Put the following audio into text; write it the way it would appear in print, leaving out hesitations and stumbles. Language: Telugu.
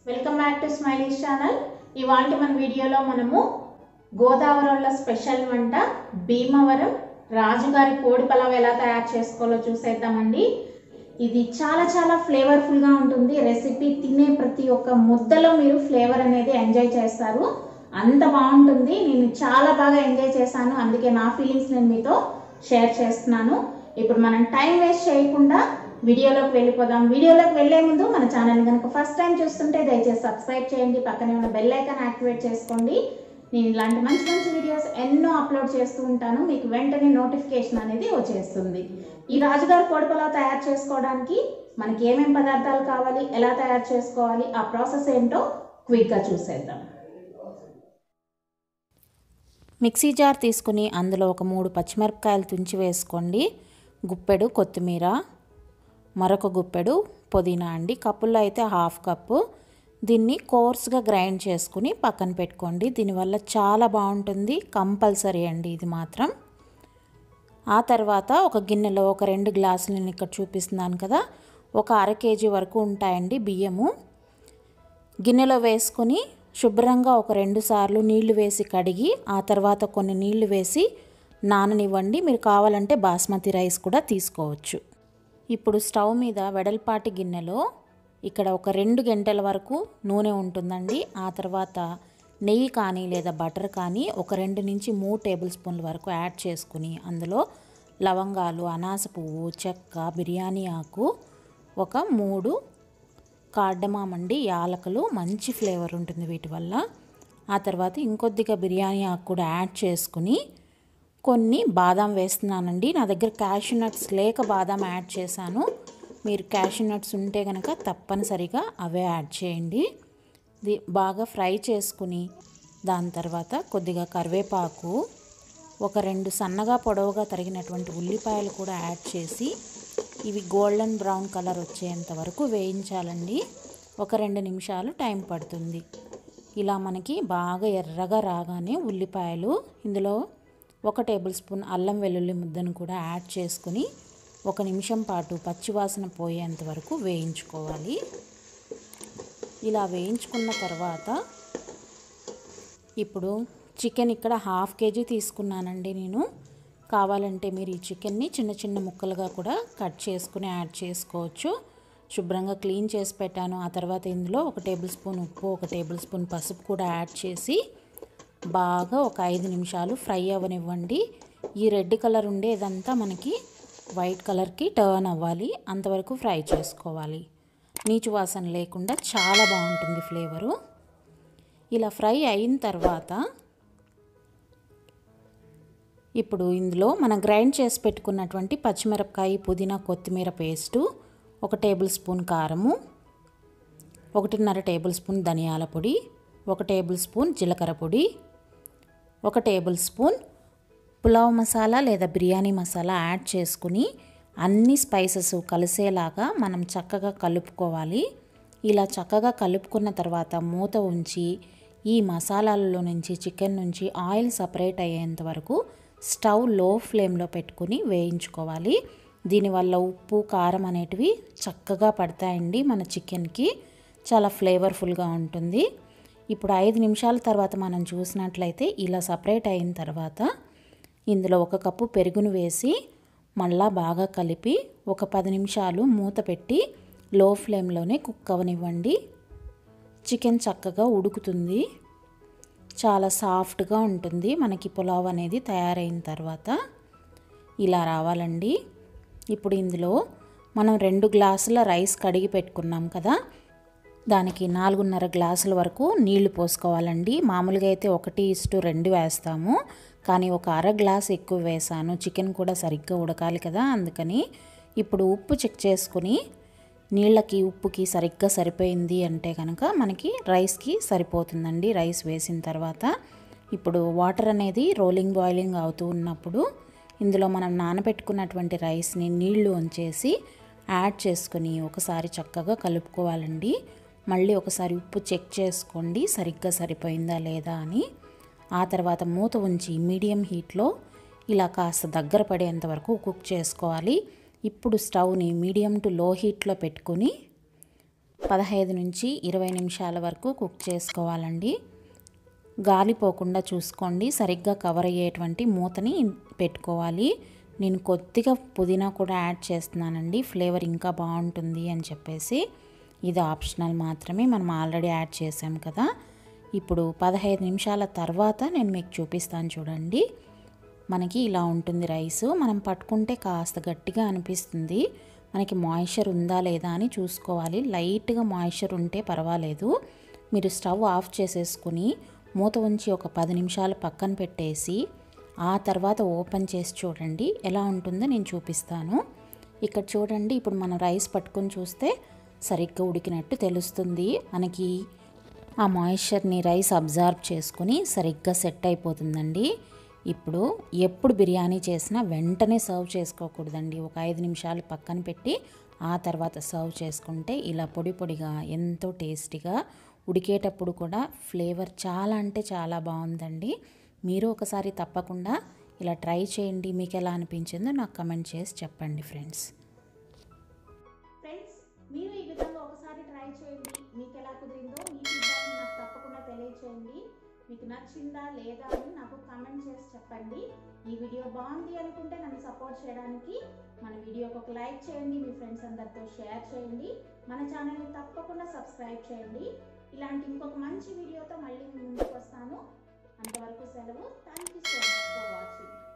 Welcome back to Smileys channel. ఇవాల్టి మన వీడియోలో మనము గోదావరిలో స్పెషల్ వంట భీమవరం రాజుగారి కోడి పలావ్ ఎలా తయారు చేసుకోవాలో చూసేద్దామండి. ఇది చాలా ఫ్లేవర్ఫుల్ గా ఉంటుంది. రెసిపీ తినే ప్రతి ఒక్క ముద్దలో మీరు ఫ్లేవర్ అనేది ఎంజాయ్ చేస్తారు. అంత బాగుంటుంది. నేను చాలా బాగా ఎంజాయ్ చేశాను, అందుకే నా ఫీలింగ్స్ నేను మీతో షేర్ చేస్తున్నాను. ఇప్పుడు మనం టైం వేస్ట్ చేయకుండా వీడియోలోకి వెళ్ళిపోదాం. వీడియోలోకి వెళ్లే ముందు మన ఛానల్ కనుక ఫస్ట్ టైం చూస్తుంటే దయచేసి సబ్స్క్రైబ్ చేయండి, పక్కనే ఉన్న బెల్ ఐకాన్ యాక్టివేట్ చేసుకోండి. నేను ఇలాంటి మంచి వీడియోస్ ఎన్నో అప్లోడ్ చేస్తూ ఉంటాను, మీకు వెంటనే నోటిఫికేషన్ అనేది వచ్చేస్తుంది. ఈ రాజుగారి కోడి పలావ్ తయారు చేసుకోవడానికి మనకి ఏమేం పదార్థాలు కావాలి, ఎలా తయారు చేసుకోవాలి, ఆ ప్రాసెస్ ఏంటో క్విక్గా చూసేద్దాం. మిక్సీ జార్ తీసుకుని అందులో ఒక 3 పచ్చిమిరపకాయలు తుంచి వేసుకోండి. గుప్పెడు కొత్తిమీర, మరొక గుప్పెడు పుదీనా అండి. కప్పుల్లో అయితే 1/2 కప్పు. దీన్ని కోర్స్గా గ్రైండ్ చేసుకుని పక్కన పెట్టుకోండి. దీనివల్ల చాలా బాగుంటుంది, కంపల్సరీ అండి ఇది మాత్రం. ఆ తర్వాత ఒక గిన్నెలో ఒక 2 గ్లాసులు నేను ఇక్కడ చూపిస్తున్నాను కదా, ఒక 1/2 కేజీ వరకు ఉంటాయండి బియ్యము. గిన్నెలో వేసుకొని శుభ్రంగా ఒక 2 సార్లు నీళ్లు వేసి కడిగి ఆ తర్వాత కొన్ని నీళ్లు వేసి నాననివ్వండి. మీరు కావాలంటే బాస్మతి రైస్ కూడా తీసుకోవచ్చు. ఇప్పుడు స్టవ్ మీద వెడల్పాటి గిన్నెలో ఇక్కడ ఒక 2 గంటల వరకు నూనె ఉంటుందండి. ఆ తర్వాత నెయ్యి కానీ లేదా బటర్ కానీ ఒక 2 నుంచి 3 టేబుల్ స్పూన్ల వరకు యాడ్ చేసుకుని అందులో లవంగాలు, అనాస పువ్వు, చెక్క, బిర్యానీ ఆకు, ఒక 3 కార్డమామ్ అండి, యాలకులు, మంచి ఫ్లేవర్ ఉంటుంది వీటి వల్ల. ఆ తర్వాత ఇంకొద్దిగా బిర్యానీ ఆకు కూడా యాడ్ చేసుకుని కొన్ని బాదాం వేస్తున్నానండి. నా దగ్గర క్యాష్యూ నట్స్ లేక బాదాం యాడ్ చేశాను. మీరు క్యాష్యూ నట్స్ ఉంటే కనుక తప్పనిసరిగా అవే యాడ్ చేయండి. ఇది బాగా ఫ్రై చేసుకుని దాని తర్వాత కొద్దిగా కరివేపాకు, ఒక 2 సన్నగా పొడవుగా తరిగినటువంటి ఉల్లిపాయలు కూడా యాడ్ చేసి ఇవి గోల్డెన్ బ్రౌన్ కలర్ వచ్చేంత వరకు వేయించాలండి. ఒక 2 నిమిషాలు టైం పడుతుంది. ఇలా మనకి బాగా ఎర్రగా రాగానే ఉల్లిపాయలు, ఇందులో 1 టేబుల్ స్పూన్ అల్లం వెల్లుల్లి ముద్దను కూడా యాడ్ చేసుకుని 1 నిమిషం పాటు పచ్చివాసన పోయేంత వరకు వేయించుకోవాలి. ఇలా వేయించుకున్న తర్వాత ఇప్పుడు చికెన్ ఇక్కడ 1/2 కేజీ తీసుకున్నానండి నేను. కావాలంటే మీరు ఈ చికెన్ని చిన్న ముక్కలుగా కూడా కట్ చేసుకుని యాడ్ చేసుకోవచ్చు. శుభ్రంగా క్లీన్ చేసి పెట్టాను. ఆ తర్వాత ఇందులో 1 టేబుల్ స్పూన్ ఉప్పు, 1 టేబుల్ స్పూన్ పసుపు కూడా యాడ్ చేసి బాగా ఒక 5 నిమిషాలు ఫ్రై అవ్వనివ్వండి. ఈ రెడ్ కలర్ ఉండేదంతా మనకి వైట్ కలర్కి టర్న్ అవ్వాలి, అంతవరకు ఫ్రై చేసుకోవాలి. నీచు వాసన లేకుండా చాలా బాగుంటుంది ఫ్లేవరు. ఇలా ఫ్రై అయిన తర్వాత ఇప్పుడు ఇందులో మనం గ్రైండ్ చేసి పెట్టుకున్నటువంటి పచ్చిమిరపకాయ, పుదీనా, కొత్తిమీర పేస్టు, 1 టేబుల్ స్పూన్ కారము, 1.5 టేబుల్ స్పూన్ ధనియాల పొడి, 1 టేబుల్ స్పూన్ జీలకర్ర పొడి, 1 టేబుల్ స్పూన్ పులావ్ మసాలా లేదా బిర్యానీ మసాలా యాడ్ చేసుకుని అన్ని స్పైసెస్ కలిసేలాగా మనం చక్కగా కలుపుకోవాలి. ఇలా చక్కగా కలుపుకున్న తర్వాత మూత ఉంచి ఈ మసాలాలలో నుంచి, చికెన్ నుంచి ఆయిల్ సపరేట్ అయ్యేంత వరకు స్టవ్ లో ఫ్లేమ్లో పెట్టుకుని వేయించుకోవాలి. దీనివల్ల ఉప్పు, కారం అనేటివి చక్కగా పడతాయండి మన చికెన్కి. చాలా ఫ్లేవర్ఫుల్గా ఉంటుంది. ఇప్పుడు 5 నిమిషాల తర్వాత మనం చూసినట్లయితే ఇలా సపరేట్ అయిన తర్వాత ఇందులో 1 కప్పు పెరుగును వేసి మళ్ళా బాగా కలిపి ఒక 10 నిమిషాలు మూత పెట్టి లో ఫ్లేమ్లోనే కుక్ అవ్వనివ్వండి. చికెన్ చక్కగా ఉడుకుతుంది, చాలా సాఫ్ట్గా ఉంటుంది. మనకి పులావ్ అనేది తయారైన తర్వాత ఇలా రావాలండి. ఇప్పుడు ఇందులో మనం 2 గ్లాసుల రైస్ కడిగి పెట్టుకున్నాం కదా, దానికి 4.5 గ్లాసుల వరకు నీళ్లు పోసుకోవాలండి. మామూలుగా అయితే 1:2 వేస్తాము, కానీ ఒక 1/2 గ్లాస్ ఎక్కువ వేసాను. చికెన్ కూడా సరిగ్గా ఉడకాలి కదా, అందుకని. ఇప్పుడు ఉప్పు చెక్ చేసుకుని నీళ్ళకి ఉప్పుకి సరిగ్గా సరిపోయింది అంటే కనుక మనకి రైస్కి సరిపోతుందండి. రైస్ వేసిన తర్వాత ఇప్పుడు వాటర్ అనేది బాయిలింగ్ అవుతూ ఉన్నప్పుడు ఇందులో మనం నానబెట్టుకున్నటువంటి రైస్ని నీళ్లు వంచేసి యాడ్ చేసుకుని ఒకసారి చక్కగా కలుపుకోవాలండి. మళ్ళీ ఒకసారి ఉప్పు చెక్ చేసుకోండి సరిగ్గా సరిపోయిందా లేదా అని. ఆ తర్వాత మూత ఉంచి మీడియం హీట్లో ఇలా కాస్త దగ్గర పడేంత వరకు కుక్ చేసుకోవాలి. ఇప్పుడు స్టవ్ని మీడియం టు లో హీట్లో పెట్టుకుని 15 నుంచి 20 నిమిషాల వరకు కుక్ చేసుకోవాలండి. గాలి పోకుండా చూసుకోండి. సరిగ్గా కవర్ అయ్యేటువంటి మూతని పెట్టుకోవాలి. నేను కొద్దిగా పుదీనా కూడా యాడ్ చేస్తున్నానండి, ఫ్లేవర్ ఇంకా బాగుంటుంది అని చెప్పేసి. ఇది ఆప్షనల్ మాత్రమే, మనం ఆల్రెడీ యాడ్ చేసాం కదా. ఇప్పుడు 15 నిమిషాల తర్వాత నేను మీకు చూపిస్తాను చూడండి. మనకి ఇలా ఉంటుంది రైసు. మనం పట్టుకుంటే కాస్త గట్టిగా అనిపిస్తుంది. మనకి మాయిశ్చర్ ఉందా లేదా అని చూసుకోవాలి. లైట్గా మాయిశ్చర్ ఉంటే పర్వాలేదు. మీరు స్టవ్ ఆఫ్ చేసేసుకుని మూత ఉంచి ఒక 10 నిమిషాలు పక్కన పెట్టేసి ఆ తర్వాత ఓపెన్ చేసి చూడండి ఎలా ఉంటుందో నేను చూపిస్తాను. ఇక్కడ చూడండి, ఇప్పుడు మనం రైస్ పట్టుకొని చూస్తే సరిగ్గా ఉడికినట్టు తెలుస్తుంది. మనకి ఆ మాయిశ్చర్ని రైస్ అబ్జర్వ్ చేసుకుని సరిగ్గా సెట్ అయిపోతుందండి. ఇప్పుడు ఎప్పుడు బిర్యానీ చేసినా వెంటనే సర్వ్ చేసుకోకూడదండి. ఒక 5 నిమిషాలు పక్కన పెట్టి ఆ తర్వాత సర్వ్ చేసుకుంటే ఇలా పొడి పొడిగా ఎంతో టేస్టీగా, ఉడికేటప్పుడు కూడా ఫ్లేవర్ చాలా అంటే చాలా బాగుందండి. మీరు ఒకసారి తప్పకుండా ఇలా ట్రై చేయండి. మీకు ఎలా అనిపించిందో నాకు కమెంట్ చేసి చెప్పండి ఫ్రెండ్స్. మీరు ఈ విధంగా ఒకసారి ట్రై చేయండి. మీకు ఎలా కుదిరిందో మీ ఫీడ్బ్యాక్ నాకు తప్పకుండా తెలియచేయండి. మీకు నచ్చిందా లేదా అని నాకు కామెంట్ చేసి చెప్పండి. ఈ వీడియో బాగుంది అనుకుంటే నన్ను సపోర్ట్ చేయడానికి మన వీడియోకి ఒక లైక్ చేయండి, మీ ఫ్రెండ్స్ అందరితో షేర్ చేయండి, మన ఛానల్ని తప్పకుండా సబ్స్క్రైబ్ చేయండి. ఇలాంటి ఇంకొక మంచి వీడియోతో మళ్ళీ ముందుకు వస్తాను. అంతవరకు సెలవు. Thank you so much for watching.